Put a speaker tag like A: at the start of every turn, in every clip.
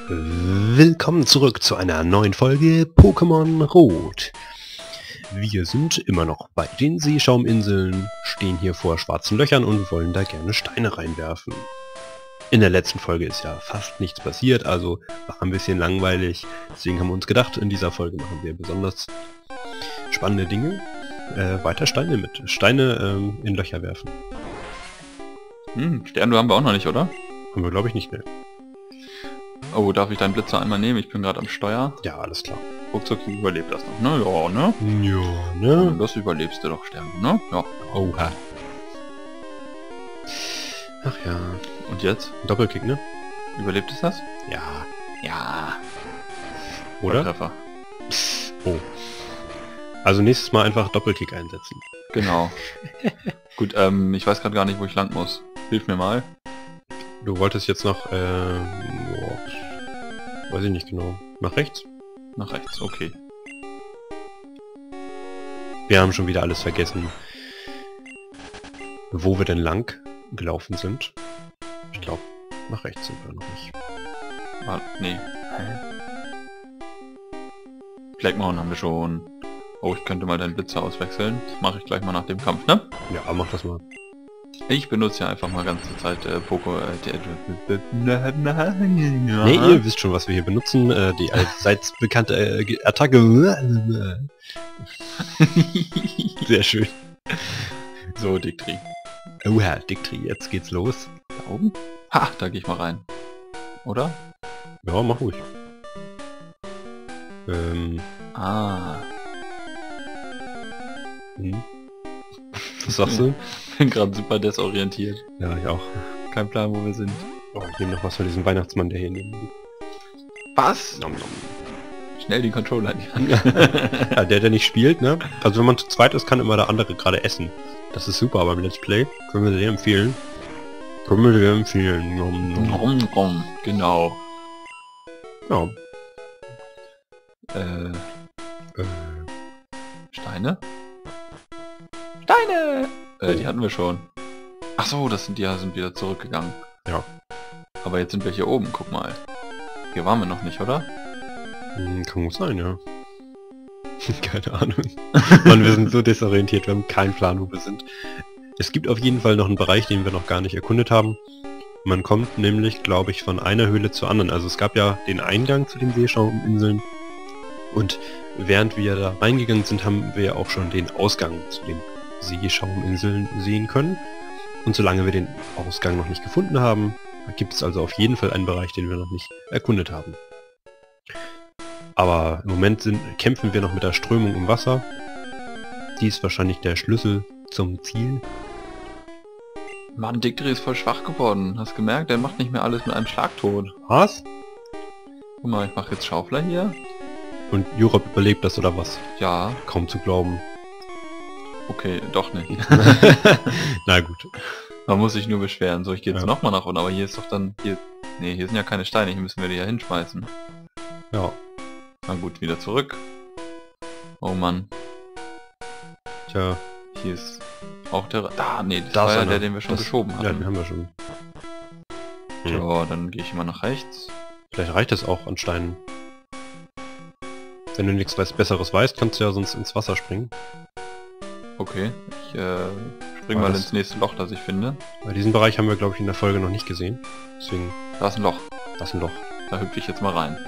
A: Willkommen zurück zu einer neuen Folge Pokémon Rot. Wir sind immer noch bei den Seeschauminseln, stehen hier vor schwarzen Löchern und wollen da gerne Steine reinwerfen. In der letzten Folge ist ja fast nichts passiert, also war ein bisschen langweilig. Deswegen haben wir uns gedacht, in dieser Folge machen wir besonders spannende Dinge. Weiter Steine in Löcher werfen.
B: Sterndu haben wir auch noch nicht, oder?
A: Haben wir, glaube ich, nicht mehr.
B: Oh, darf ich deinen Blitzer einmal nehmen? Ich bin gerade am Steuer.
A: Ja, alles klar.
B: Ruckzuck überlebt das noch, ne? Ja, ne?
A: Ja, ne?
B: Das überlebst du doch, Sterndu, ne? Ja.
A: Oha. Ach ja.
B: Und jetzt?
A: Doppelkick, ne?
B: Überlebt es das?
A: Ja.
B: Ja.
A: Oder?
B: Treffer.
A: Oh. Also nächstes Mal einfach Doppelkick einsetzen.
B: Genau. Gut, ich weiß gerade gar nicht, wo ich lang muss. Hilf mir mal.
A: Du wolltest jetzt noch, weiß ich nicht genau. Nach rechts?
B: Nach rechts, okay.
A: Wir haben schon wieder alles vergessen, wo wir denn lang gelaufen sind. Ich glaube, nach rechts sind wir noch nicht.
B: Ah, nee. Blackmon haben wir schon. Oh, ich könnte mal deinen Blitzer auswechseln. Das mache ich gleich mal nach dem Kampf, ne?
A: Ja, mach das mal.
B: Ich benutze ja einfach mal ganze Zeit
A: Nee, ihr wisst schon, was wir hier benutzen. Die allseits bekannte Attacke. Sehr schön.
B: So, Dictri.
A: Oha, Dictri, jetzt geht's los.
B: Da oben? Ha, da gehe ich mal rein. Oder?
A: Ja, mach ruhig. Was sagst du?
B: Bin gerade super desorientiert.
A: Ja, ich auch.
B: Kein Plan, wo wir sind.
A: Oh, ich nehme noch was von diesem Weihnachtsmann, der hier neben liegt.
B: Was?
A: Nom, nom.
B: Schnell die Controller in die Hand.
A: Ja, der nicht spielt, ne? Also wenn man zu zweit ist, kann immer der andere gerade essen. Das ist super beim Let's Play. Können wir dir empfehlen. Nom, nom.
B: Genau.
A: Ja.
B: Steine? Steine! Die hatten wir schon. Ach so, das sind die sind wieder zurückgegangen.
A: Ja.
B: Aber jetzt sind wir hier oben, guck mal. Hier waren wir noch nicht, oder?
A: Kann gut sein, ja. Keine Ahnung. Mann, wir sind so desorientiert, wir haben keinen Plan, wo wir sind. Es gibt auf jeden Fall noch einen Bereich, den wir noch gar nicht erkundet haben. Man kommt nämlich, glaube ich, von einer Höhle zur anderen. Also es gab ja den Eingang zu den Seeschauminseln. Und während wir da reingegangen sind, haben wir auch schon den Ausgang zu den Seeschauminseln sehen können. Und solange wir den Ausgang noch nicht gefunden haben, gibt es also auf jeden Fall einen Bereich, den wir noch nicht erkundet haben. Aber im Moment kämpfen wir noch mit der Strömung im Wasser. Die ist wahrscheinlich der Schlüssel zum Ziel.
B: Mann, Dictri ist voll schwach geworden. Hast gemerkt? Der macht nicht mehr alles mit einem Schlag tot.
A: Was?
B: Guck mal, ich mache jetzt Schaufler hier.
A: Und Europe überlebt das oder was?
B: Ja.
A: Kaum zu glauben.
B: Okay, doch nicht.
A: Na gut.
B: Man muss sich nur beschweren. So, ich gehe jetzt
A: Ja.
B: nochmal nach unten, aber hier ist doch dann... Hier sind ja keine Steine, hier müssen wir die ja hinschmeißen.
A: Ja.
B: Na gut, wieder zurück. Oh Mann,
A: Tja.
B: hier ist auch der... nee, das
A: Da
B: war
A: ist
B: ja
A: einer.
B: der, den wir schon
A: Das-
B: geschoben
A: Ja, den
B: hatten.
A: haben wir schon.
B: Ja, dann gehe ich immer nach rechts.
A: Vielleicht reicht es auch an Steinen. Wenn du nichts Besseres weißt, kannst du ja sonst ins Wasser springen.
B: Okay, ich spring
A: Aber
B: mal
A: das-
B: ins nächste Loch, das ich finde.
A: Weil diesen Bereich haben wir, glaube ich, in der Folge noch nicht gesehen. Deswegen,
B: Da ist ein Loch,
A: das ist ein Loch.
B: da hüpfe ich jetzt mal rein.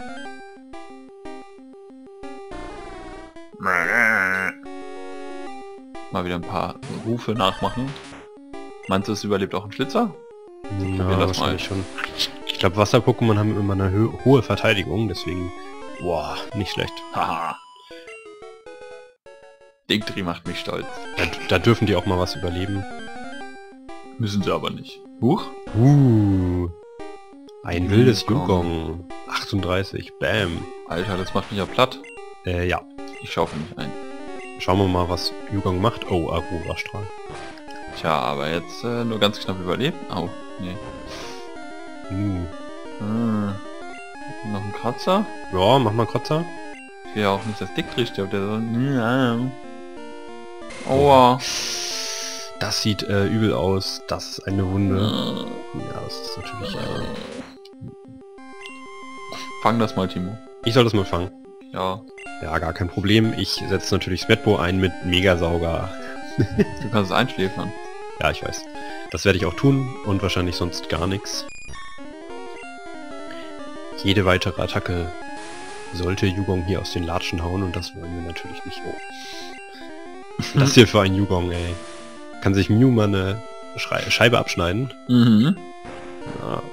B: Mal wieder ein paar Rufe nachmachen. Meinst du, es überlebt auch ein Schlitzer?
A: Ja,
B: probier das
A: wahrscheinlich schon. Ich glaube, Wasser-Pokémon haben immer eine hohe Verteidigung, deswegen... Boah, nicht schlecht.
B: Haha. Dictri macht mich stolz.
A: Da dürfen die auch mal was überleben.
B: Müssen sie aber nicht. Huch.
A: Ein wildes
B: Yukong.
A: Yukong. 38, bam.
B: Alter, das macht mich ja platt.
A: Ja.
B: Ich schaufel mich ein.
A: Schauen wir mal, was Yukong macht. Oh, Aurora-Strahl.
B: Tja, aber jetzt nur ganz knapp überlebt. Au, nee. Noch ein Kratzer?
A: Ja, mach mal Kratzer.
B: Ich will ja auch nicht, dass Dictri stirbt, der so... Aua.
A: Das sieht übel aus. Das ist eine Wunde. Ja, das ist natürlich...
B: Fang das mal, Timo.
A: Ich soll das mal fangen.
B: Ja.
A: Ja, gar kein Problem. Ich setze natürlich Smetbo ein mit Megasauger.
B: Du kannst es einschläfern.
A: Ja, ich weiß. Das werde ich auch tun und wahrscheinlich sonst gar nichts. Jede weitere Attacke sollte Yugong hier aus den Latschen hauen und das wollen wir natürlich nicht. Oh. Das hier für ein Yugong, ey. Kann sich Mew mal eine Scheibe abschneiden.
B: Mhm.
A: Ja.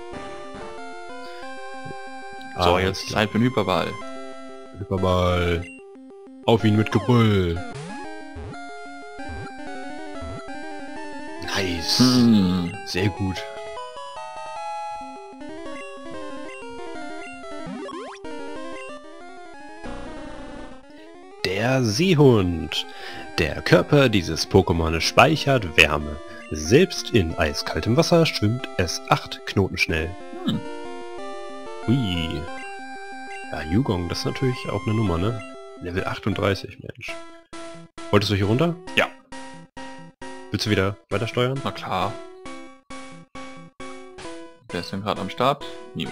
B: So, jetzt Zeit für den Hyperball.
A: Hyperball. Auf ihn mit Gebrüll. Nice. Sehr gut. Der Seehund. Der Körper dieses Pokémon speichert Wärme. Selbst in eiskaltem Wasser schwimmt es 8 Knoten schnell. Hui. Ja, Yugong, das ist natürlich auch eine Nummer, ne? Level 38, Mensch. Wolltest du hier runter?
B: Ja.
A: Willst du wieder weiter steuern?
B: Na klar. Wer ist denn gerade am Start? Mew.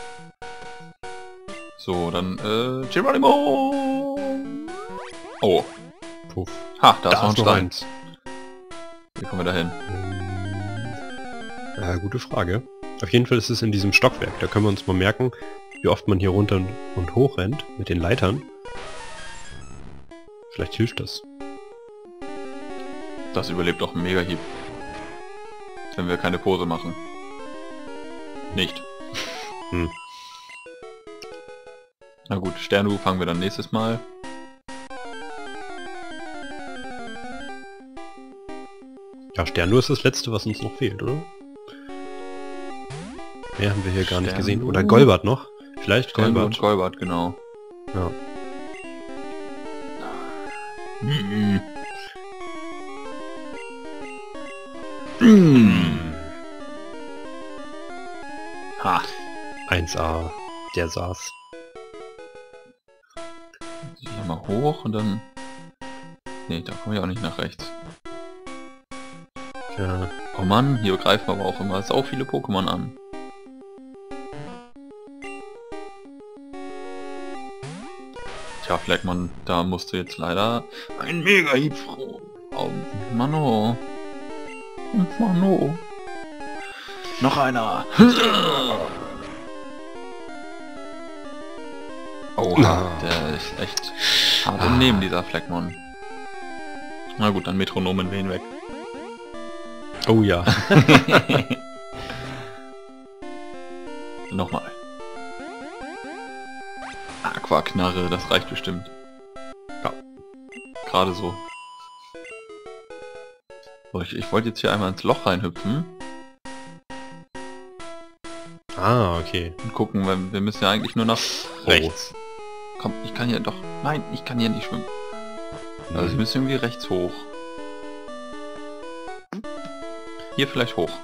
B: So, dann, Geronimo! Oh.
A: Puff.
B: Ha, da ist noch ein
A: ist noch
B: Stein.
A: eins.
B: Wie kommen wir da hin?
A: Gute Frage. Auf jeden Fall ist es in diesem Stockwerk. Da können wir uns mal merken, wie oft man hier runter und hoch rennt mit den Leitern. Vielleicht hilft das.
B: Das überlebt auch ein Mega-Hieb. Wenn wir keine Pose machen. Nicht. Na gut, Sternu fangen wir dann nächstes Mal.
A: Ja, Sternur ist das letzte, was uns noch fehlt, oder? Mehr haben wir hier gar nicht gesehen. Oder Golbat noch. Vielleicht
B: Sternu
A: Golbat.
B: und Golbat, genau.
A: Ja.
B: Ha.
A: 1A. Der saß.
B: Hier mal hoch und dann... Ne, da komme ich auch nicht nach rechts.
A: Ja.
B: Oh Mann, hier greifen aber auch immer sau viele Pokémon an. Tja, Fleckmann, da musst du jetzt leider ein Mega-Hieb oh, Mano. Mano. Noch einer. Oha, der ist echt hart im Nehmen, dieser Fleckmon. Na gut, dann Metronomen wehen weg.
A: Oh ja.
B: Nochmal. Aquaknarre, das reicht bestimmt.
A: Ja.
B: Gerade so. So, ich wollte jetzt hier einmal ins Loch reinhüpfen
A: Ah, okay.
B: und gucken, weil wir müssen ja eigentlich nur nach rechts. Komm, ich kann hier doch... Nein, ich kann hier nicht schwimmen. Also ich müssen irgendwie rechts hoch. Hier vielleicht hoch.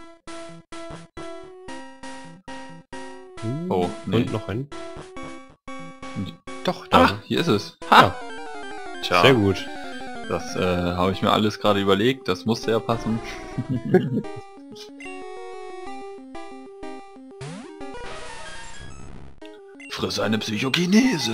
B: Oh, nee.
A: Und noch ein.
B: Doch, da. Hier ist es. Ha!
A: Ja.
B: Tja,
A: Sehr gut.
B: das habe ich mir alles gerade überlegt. Das musste ja passen. Friss eine Psychokinese.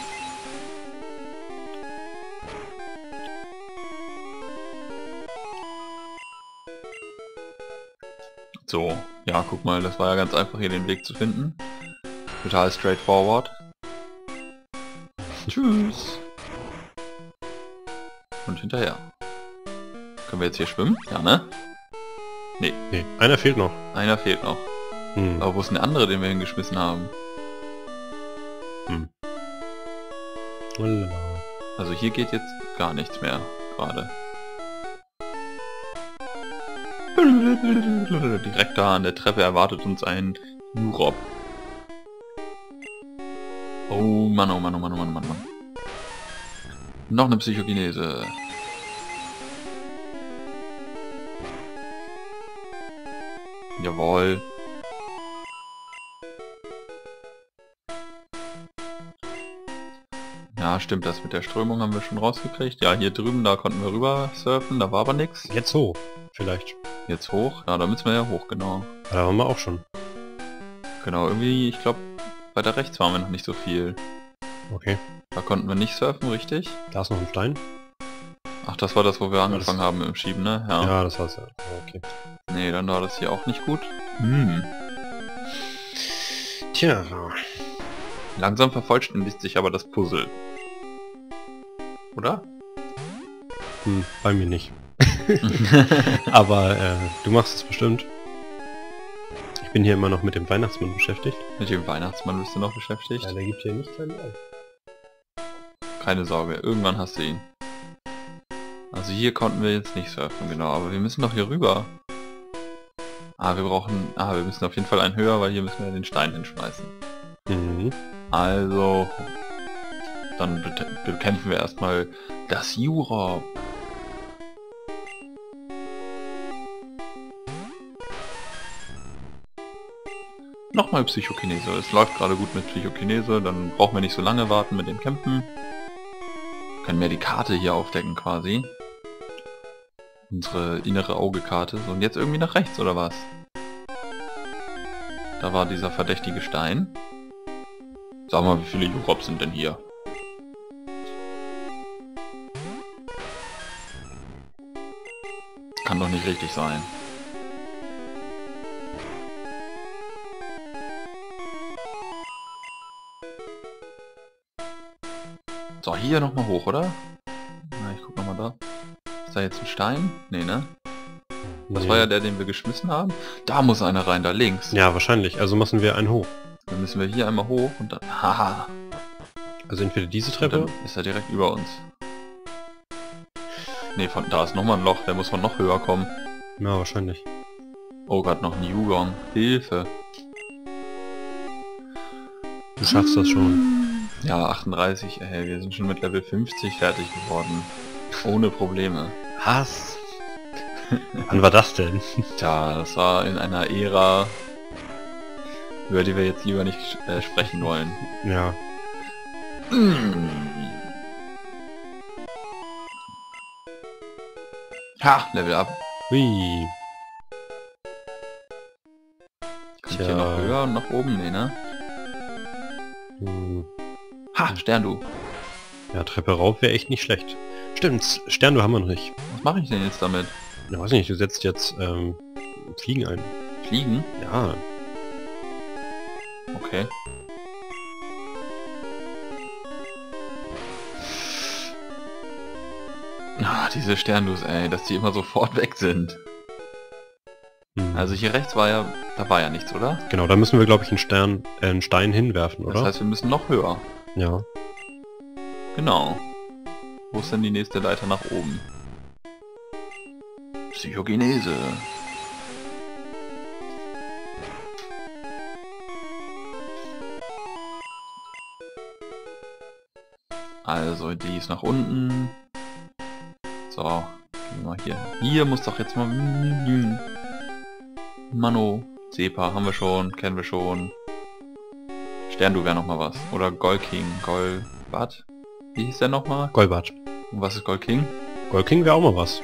B: So, ja, guck mal, das war ja ganz einfach, hier den Weg zu finden. Total straightforward. Tschüss. Und hinterher. Können wir jetzt hier schwimmen? Ja, ne?
A: Nee, einer fehlt noch.
B: Einer fehlt noch. Aber wo ist denn der andere, den wir hingeschmissen haben? Also hier geht jetzt gar nichts mehr gerade. Direkt da an der Treppe erwartet uns ein Jurop. Oh Mann, oh Mann, oh Mann, oh Mann, oh Mann, Mann. Noch eine Psychokinese. Jawohl. Ja, stimmt, das mit der Strömung haben wir schon rausgekriegt. Ja, hier drüben, da konnten wir rüber surfen, da war aber nichts.
A: Jetzt hoch, vielleicht.
B: Jetzt hoch? Ja, da müssen wir ja hoch, genau.
A: Da waren wir auch schon.
B: Genau, irgendwie, ich glaube, weiter rechts waren wir noch nicht so viel.
A: Okay.
B: Da konnten wir nicht surfen, richtig?
A: Da ist noch ein Stein.
B: Ach, das war das, wo wir angefangen haben mit dem Schieben, ne? Ja.
A: Ja, das war's ja. Okay.
B: Nee, dann war das hier auch nicht gut.
A: Tja.
B: Langsam vervollständigt sich aber das Puzzle. Oder?
A: Bei mir nicht. Aber du machst es bestimmt. Ich bin hier immer noch mit dem Weihnachtsmann beschäftigt.
B: Mit dem Weihnachtsmann bist du noch beschäftigt?
A: Ja, der gibt hier nicht keinen Ei.
B: Keine Sorge, irgendwann hast du ihn. Also hier konnten wir jetzt nicht surfen, genau, aber wir müssen doch hier rüber. Wir müssen auf jeden Fall einen höher, weil hier müssen wir den Stein hinschmeißen.
A: Mhm.
B: Also, dann bekämpfen wir erstmal das Jura. Nochmal Psychokinese. Es läuft gerade gut mit Psychokinese, dann brauchen wir nicht so lange warten mit dem Kämpfen. Können wir die Karte hier aufdecken quasi. Unsere innere Augekarte. So, und jetzt irgendwie nach rechts, oder was? Da war dieser verdächtige Stein. Sag mal, wie viele Jurops sind denn hier? Kann doch nicht richtig sein. So, hier nochmal hoch, oder? Na, ich guck nochmal da. Ist da jetzt ein Stein? Nee, ne? Das war ja der, den wir geschmissen haben. Da muss einer rein, da links.
A: Ja, wahrscheinlich. Also müssen wir einen hoch.
B: Dann müssen wir hier einmal hoch und dann... Haha.
A: Also entweder diese
B: Und
A: Treppe...
B: dann ist er direkt über uns. Ne, von da ist nochmal ein Loch, der muss von noch höher kommen.
A: Ja, wahrscheinlich.
B: Oh Gott, noch ein Yugong. Hilfe.
A: Du schaffst das schon.
B: Ja, 38, ey, wir sind schon mit Level 50 fertig geworden. Ohne Probleme.
A: Was? Wann war das denn?
B: Tja, das war in einer Ära, über die wir jetzt lieber nicht sprechen wollen.
A: Ja.
B: Ha, Level up.
A: Hui.
B: Kann ich hier noch höher und nach oben? Nee, ne? Ha, Stern, du.
A: Ja, Treppe rauf wäre echt nicht schlecht. Stimmt, Stern, haben wir noch nicht.
B: Was mache ich denn jetzt damit?
A: Ja, weiß nicht, du setzt jetzt Fliegen ein.
B: Fliegen?
A: Ja.
B: Okay. Ah, diese Sterndus, ey, dass die immer sofort weg sind. Also hier rechts war ja, da war ja nichts, oder?
A: Genau, da müssen wir, glaube ich, einen Stein hinwerfen, oder?
B: Das heißt, wir müssen noch höher.
A: Ja.
B: Genau. Wo ist denn die nächste Leiter nach oben? Psychogenese. Also, die ist nach unten. So, gehen wir mal hier. Hier muss doch jetzt mal... Mano, Sepa haben wir schon, kennen wir schon. Sterndu wäre noch mal was. Oder Golking, Golbat. Wie hieß der nochmal?
A: Golbat.
B: Und was ist Golking?
A: Golking wäre auch mal was.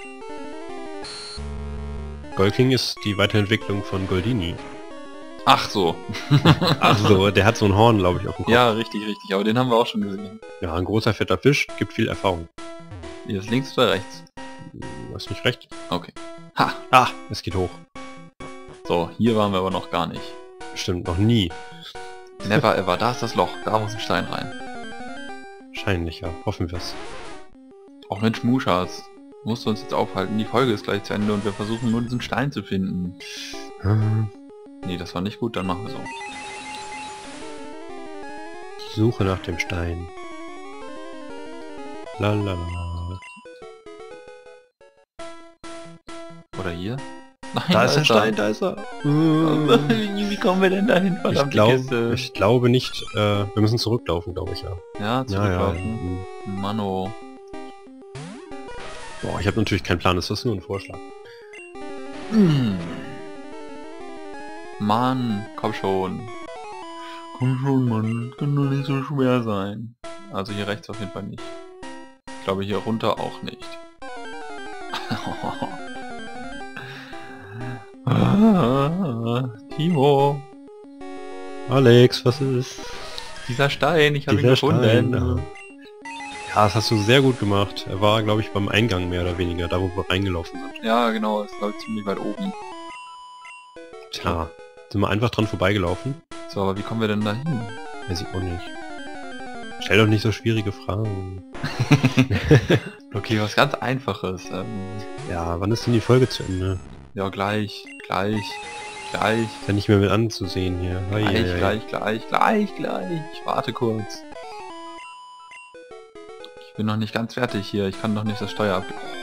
A: Golking ist die Weiterentwicklung von Goldini.
B: Ach so.
A: Ach so, der hat so ein Horn, glaube ich, auf dem Kopf.
B: Ja, richtig, richtig. Aber den haben wir auch schon gesehen.
A: Ja, ein großer, fetter Fisch, gibt viel Erfahrung.
B: Hier ist links oder rechts?
A: Was nicht recht?
B: Okay. Ha!
A: Ah, es geht hoch.
B: So, hier waren wir aber noch gar nicht.
A: Stimmt, noch nie.
B: Never ever. Da ist das Loch. Da muss ein Stein rein.
A: Wahrscheinlich, ja. Hoffen wir es.
B: Auch Mensch, Muschas. Musst du uns jetzt aufhalten. Die Folge ist gleich zu Ende und wir versuchen nur diesen Stein zu finden. Nee, das war nicht gut. Dann machen wir so.
A: Ich suche nach dem Stein. Lalala.
B: Oder hier? Nein,
A: Da ist der Stein, da ist er.
B: Wie kommen wir denn dahin, verdammte Kiste?
A: Ich glaube nicht. Wir müssen zurücklaufen, glaube ich, ja.
B: Ja, zurücklaufen.
A: Ja.
B: Mano.
A: Boah, ich habe natürlich keinen Plan, das ist nur ein Vorschlag.
B: Mann, komm schon. Komm schon, Mann. Kann doch nicht so schwer sein. Also hier rechts auf jeden Fall nicht. Ich glaube hier runter auch nicht. Timo.
A: Alex, was ist?
B: Dieser Stein, ich habe ihn
A: Dieser
B: gefunden.
A: Stein, ja, das hast du sehr gut gemacht. Er war, glaube ich, beim Eingang mehr oder weniger, da wo wir reingelaufen sind.
B: Ja, genau, ist glaube ich ziemlich weit oben.
A: Tja, sind wir einfach dran vorbeigelaufen?
B: So, aber wie kommen wir denn da hin?
A: Weiß ich auch nicht. Stell doch nicht so schwierige Fragen.
B: Okay, was ganz Einfaches.
A: Ja, wann ist denn die Folge zu Ende?
B: Ja, gleich.
A: Ist ja nicht mehr mit anzusehen hier.
B: Gleich. Warte kurz. Ich bin noch nicht ganz fertig hier. Ich kann noch nicht das Steuer ab...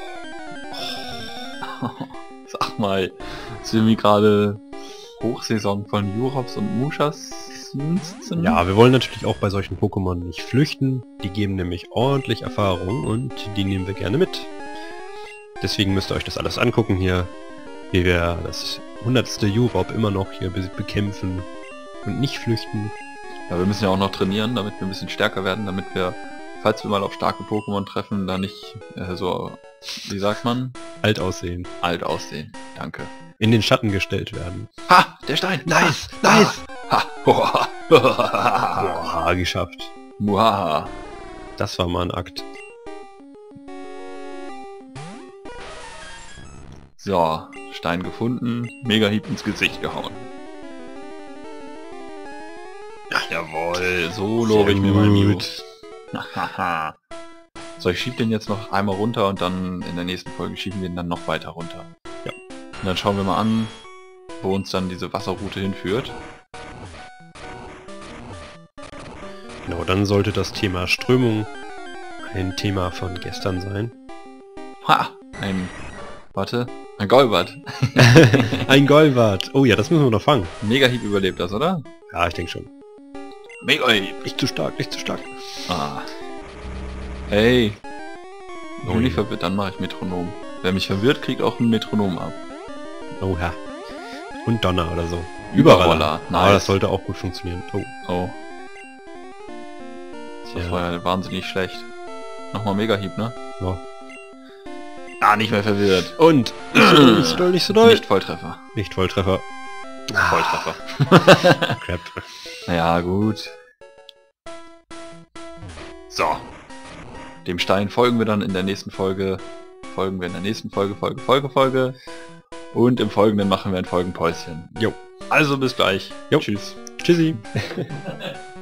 B: Sag mal, sind wir gerade Hochsaison von Jurops und Mushas?
A: Ja, wir wollen natürlich auch bei solchen Pokémon nicht flüchten. Die geben nämlich ordentlich Erfahrung und die nehmen wir gerne mit. Deswegen müsst ihr euch das alles angucken hier, wie wir das 100. Jurop immer noch hier bekämpfen und nicht flüchten.
B: Ja, wir müssen ja auch noch trainieren, damit wir ein bisschen stärker werden, damit wir, falls wir mal auf starke Pokémon treffen, da nicht so, wie sagt man?
A: Alt aussehen.
B: Alt aussehen, danke.
A: In den Schatten gestellt werden.
B: Ha! Der Stein! Nice! Ha!
A: Boah, geschafft.
B: Muhaha!
A: Das war mal ein Akt.
B: So, Stein gefunden, Mega-Hieb ins Gesicht gehauen. Ach, jawohl, so lobe ich mir mein Mew. So, ich schieb den jetzt noch einmal runter und dann in der nächsten Folge schieben wir ihn dann noch weiter runter. Ja. Und dann schauen wir mal an, wo uns dann diese Wasserroute hinführt.
A: Genau, dann sollte das Thema Strömung ein Thema von gestern sein.
B: Ha! Ein Golbat.
A: Ein Golbat. Oh ja, das müssen wir noch fangen.
B: Mega-Hieb überlebt das, oder?
A: Ja, ich denke schon.
B: Mega-Hieb.
A: Nicht zu stark, nicht zu stark.
B: Ah. Hey.
A: Oh
B: Wenn mich
A: ja.
B: verwirrt, dann mache ich Metronom. Wer mich verwirrt, kriegt auch ein Metronom ab.
A: Oha. Und Donner oder so.
B: Überroller.
A: Nice. Aber das sollte auch gut funktionieren. Oh.
B: Oh. Das war ja wahnsinnig schlecht. Nochmal Mega-Hieb, ne?
A: Ja.
B: Ah, nicht mehr verwirrt.
A: Und nicht so doll, nicht so doll.
B: Nicht Volltreffer.
A: Nicht Volltreffer.
B: Volltreffer.
A: Crap.
B: Naja, gut. So. Dem Stein folgen wir dann in der nächsten Folge. Folge. Und im Folgenden machen wir ein Folgenpäuschen.
A: Jo.
B: Also bis gleich.
A: Jo.
B: Tschüss.
A: Tschüssi.